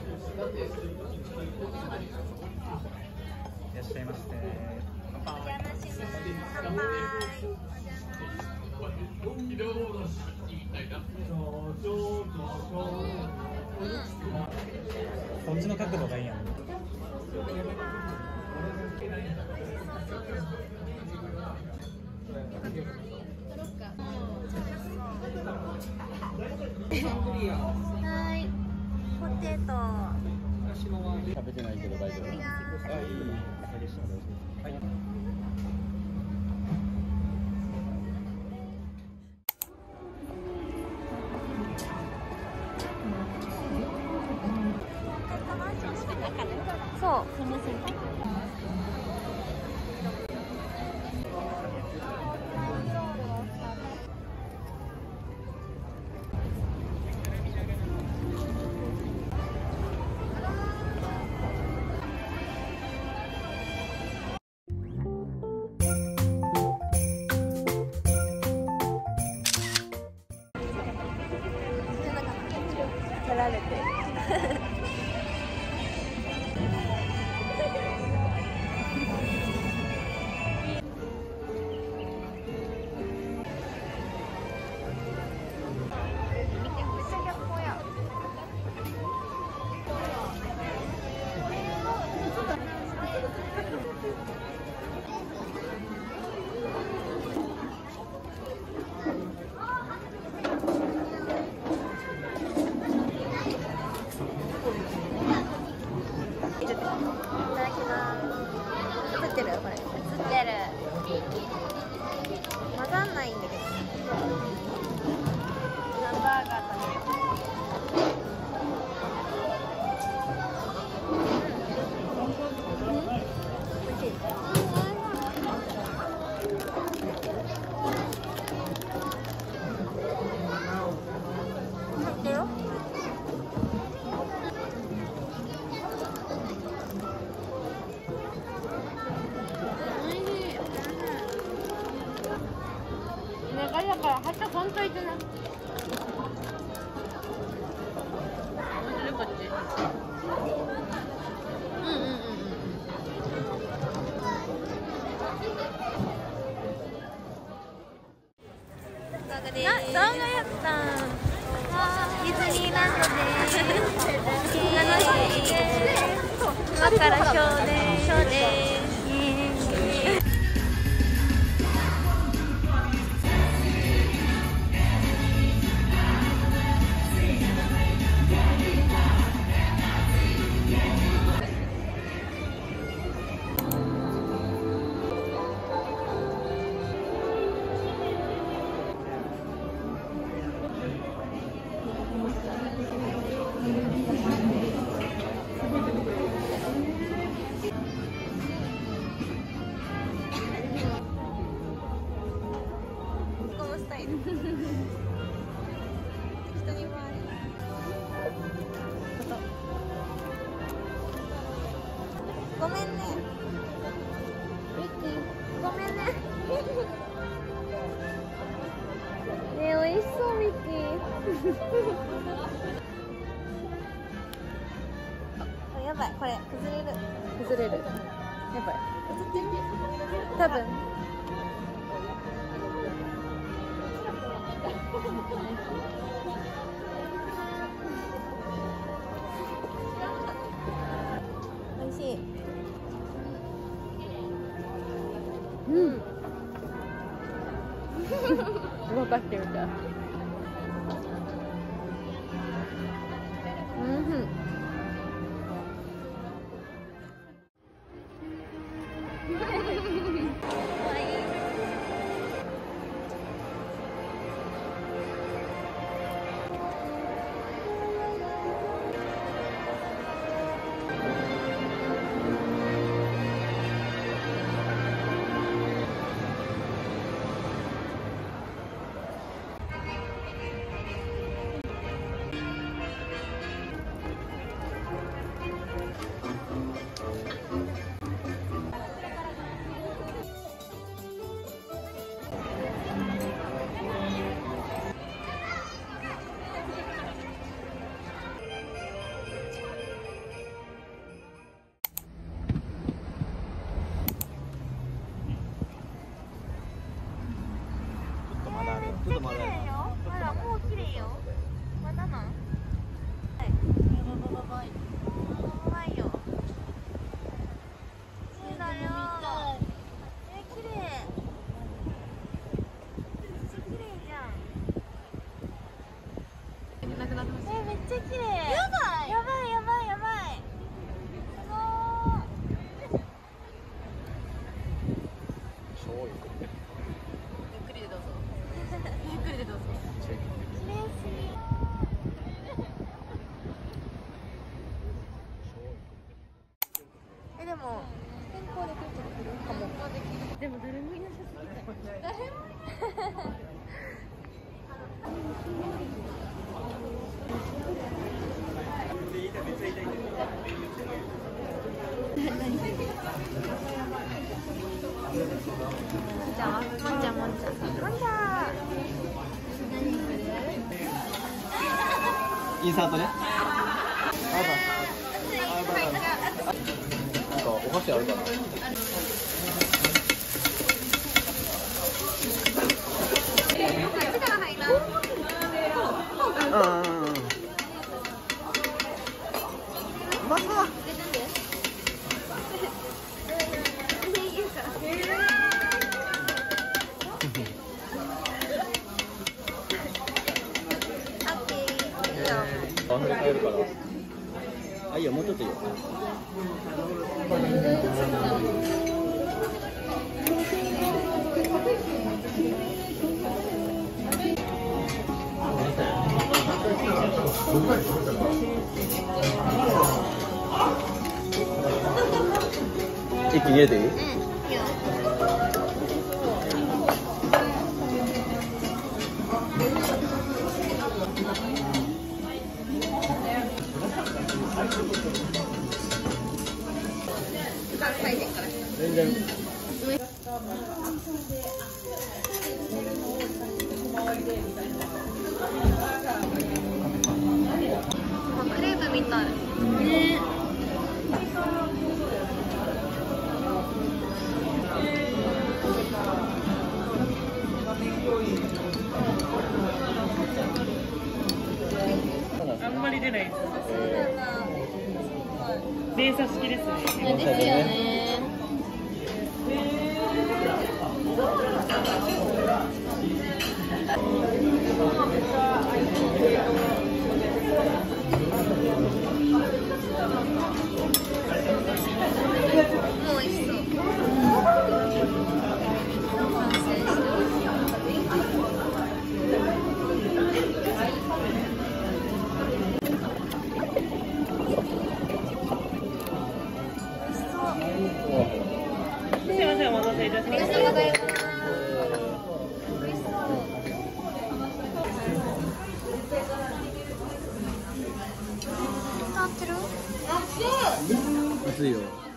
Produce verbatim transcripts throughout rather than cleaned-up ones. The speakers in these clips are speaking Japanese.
いらっしゃいませ。 お邪魔します。乾杯。 こっちの角度がいいやん。 はい、ポテト。 食べてないけど大丈夫。はい。 そう。取られて混ざんないんだけど、ハンバーガー食べる。おいしい。入ってるよ。だからはた本当にな。こっち。うんうんうんうん。動画でーす。動画やったー。ディズニーランドでーす。楽しい。今からショーでーす。ショーでーす。ごめんね。ミッキー、ごめんね。ねえ、美味しそうミッキー。あ、やばい、これ崩れる。崩れる。やばい。多分。美味しい。うん。動かしてみたい。うん。 くりでどうぞ。ゆっくりでどうぞ。え、でも健康でくるかも。でも誰もいなさすぎた。誰もじゃあ、もんちゃんもんちゃんもんちゃん。 インサートね。なんかお箸あるかな。うんうんうん。うまそう。あんまり買えるから。あ、いいよ、もうちょっといいよ。一気に入れていい？うん、いいよ。全然。 クレープみたい。ね。 あんまり出ないです。連鎖式ですね。 ですよね。もう美味しそう。 すみません、お待たせいたしました。 ありがとうございます。美味しそう。伝わってる？ 熱いよ。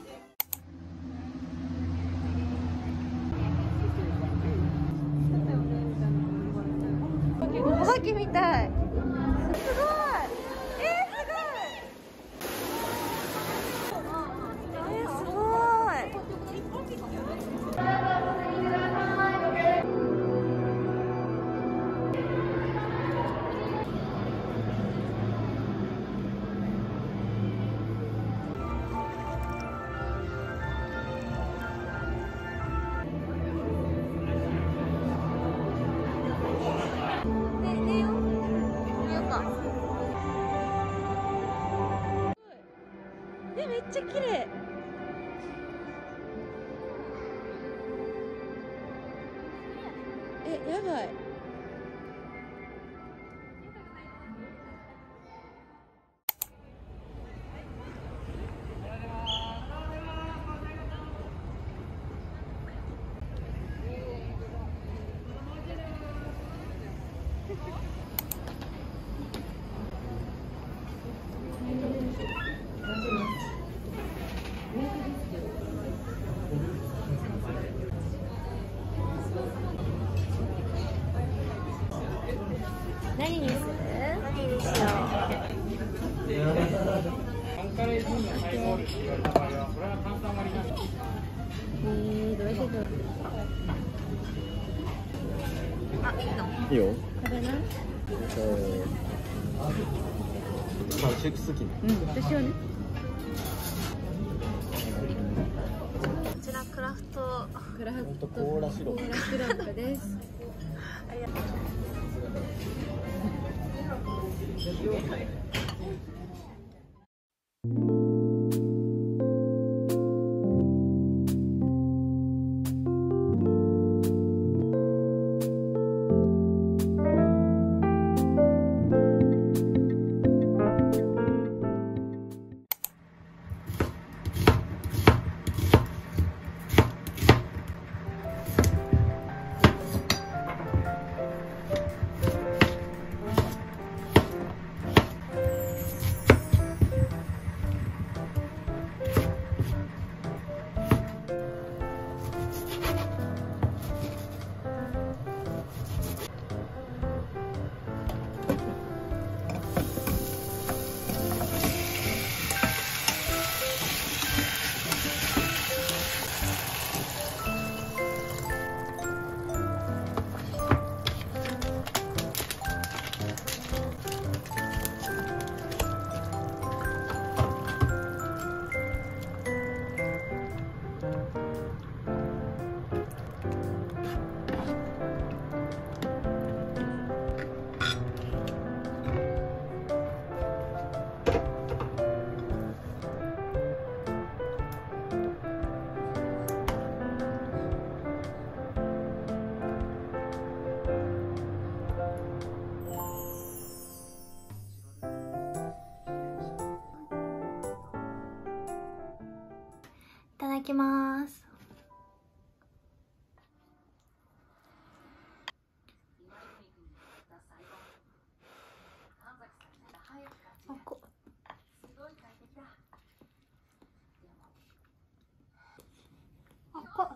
お化けみたい。すごい。えー、すごい。えー、すごい。え、めっちゃ綺麗。え、やばい。何にする？何にしよう。えー、どうしよう。あ、いいの？ いいよ。 食べな。 そう。あ、シェイク好き。 うん、私はね。こちらクラフトクラフトコーラシロップ。 コーラシロップです。ありがとう。 きます。あこあこ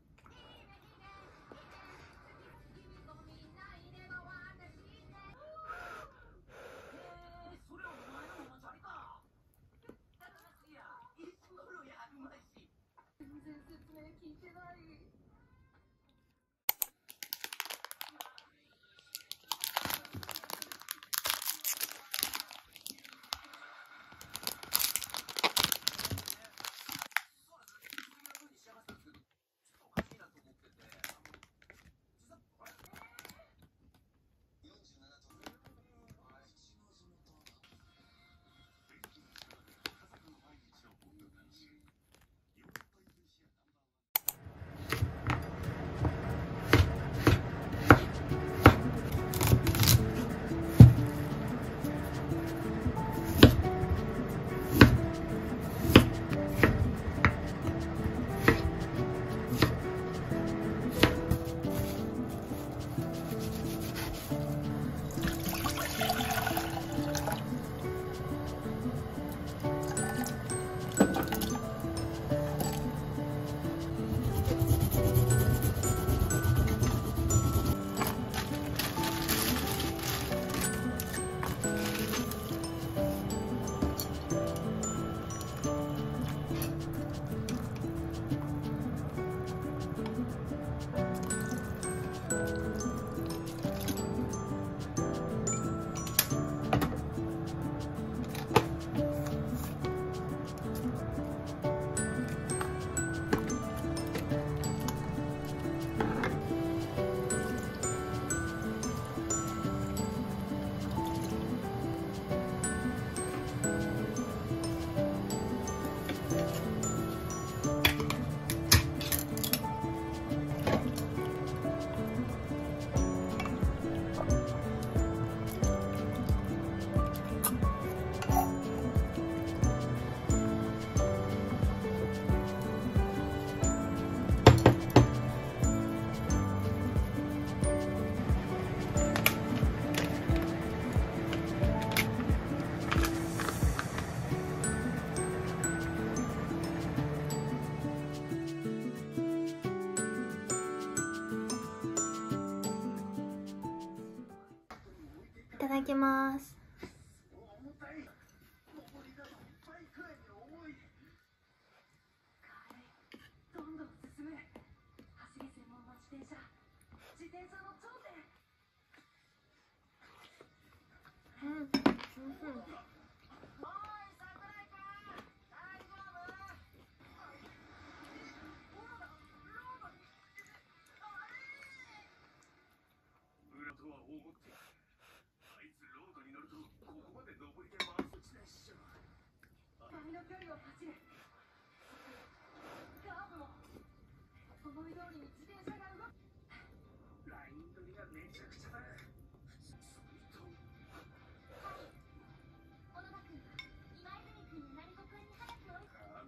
いただきます。うん、うん、うん。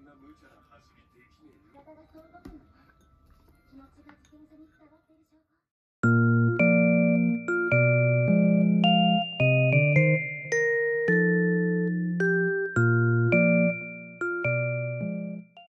体がそう動くのは気持ちが自転車に伝わっている証拠。